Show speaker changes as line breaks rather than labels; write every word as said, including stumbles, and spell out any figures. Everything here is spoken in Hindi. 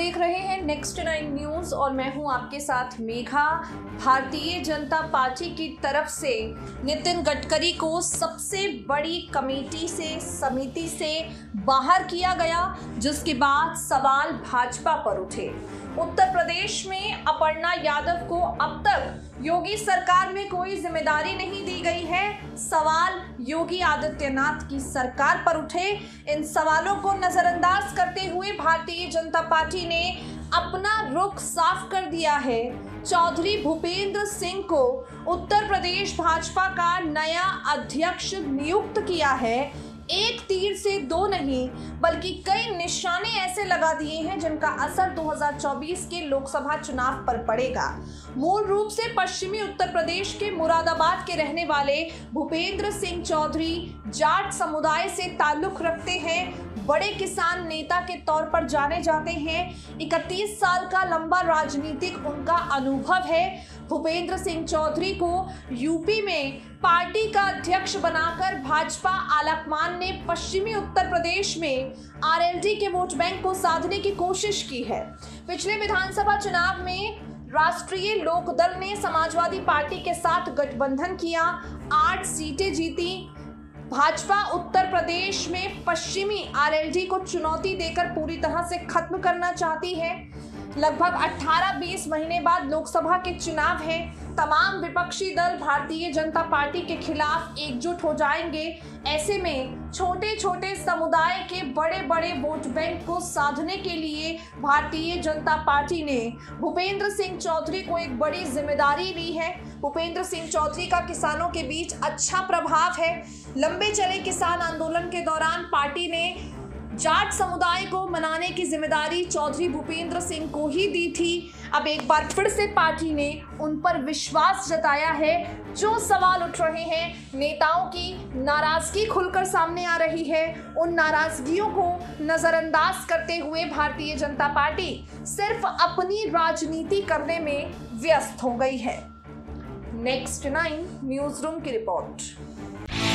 देख रहे हैं नेक्स्ट नाइन न्यूज और मैं हूं आपके साथ मेघा। भारतीय जनता पार्टी की तरफ से नितिन गडकरी को सबसे बड़ी कमेटी से समिति से बाहर किया गया, जिसके बाद सवाल भाजपा पर उठे। उत्तर प्रदेश में अपर्णा यादव को अब तक योगी सरकार में कोई जिम्मेदारी नहीं दी गई है। सवाल योगी आदित्यनाथ की सरकार पर उठे। इन सवालों को नजरअंदाज करते हुए भारतीय जनता पार्टी ने अपना रुख साफ कर दिया है। चौधरी भूपेंद्र सिंह को उत्तर प्रदेश भाजपा का नया अध्यक्ष नियुक्त किया है। एक तीर से दो नहीं बल्कि कई निशाने ऐसे लगा दिए हैं जिनका असर दो हज़ार चौबीस के लोकसभा चुनाव पर पड़ेगा। मूल रूप से पश्चिमी उत्तर प्रदेश के मुरादाबाद के रहने वाले भूपेंद्र सिंह चौधरी जाट समुदाय से ताल्लुक रखते हैं। बड़े किसान नेता के तौर पर जाने जाते हैं। इकतीस साल का लंबा राजनीतिक उनका अनुभव है। भूपेंद्र सिंह चौधरी को यूपी में पार्टी का अध्यक्ष बनाकर भाजपा आलाकमान ने पश्चिमी उत्तर प्रदेश में आरएलडी के वोट बैंक को साधने की कोशिश की है। पिछले विधानसभा चुनाव में राष्ट्रीय लोकदल ने समाजवादी पार्टी के साथ गठबंधन किया, आठ सीटें जीती। भाजपा उत्तर प्रदेश में पश्चिमी आरएलडी को चुनौती देकर पूरी तरह से खत्म करना चाहती है। लगभग अठारह बीस महीने बाद लोकसभा के चुनाव हैं। तमाम विपक्षी दल भारतीय जनता पार्टी के खिलाफ एकजुट हो जाएंगे। ऐसे में छोटे छोटे समुदाय के बड़े बड़े वोट बैंक को साधने के लिए भारतीय जनता पार्टी ने भूपेंद्र सिंह चौधरी को एक बड़ी जिम्मेदारी ली है। भूपेंद्र सिंह चौधरी का किसानों के बीच अच्छा प्रभाव है। लंबे चले किसान आंदोलन के दौरान पार्टी ने जाट समुदाय को मनाने की जिम्मेदारी चौधरी भूपेंद्र सिंह को ही दी थी। अब एक बार फिर से पार्टी ने उन पर विश्वास जताया है। जो सवाल उठ रहे हैं, नेताओं की नाराजगी खुलकर सामने आ रही है। उन नाराजगियों को नजरअंदाज करते हुए भारतीय जनता पार्टी सिर्फ अपनी राजनीति करने में व्यस्त हो गई है। नेक्स्ट नाइन न्यूज रूम की रिपोर्ट।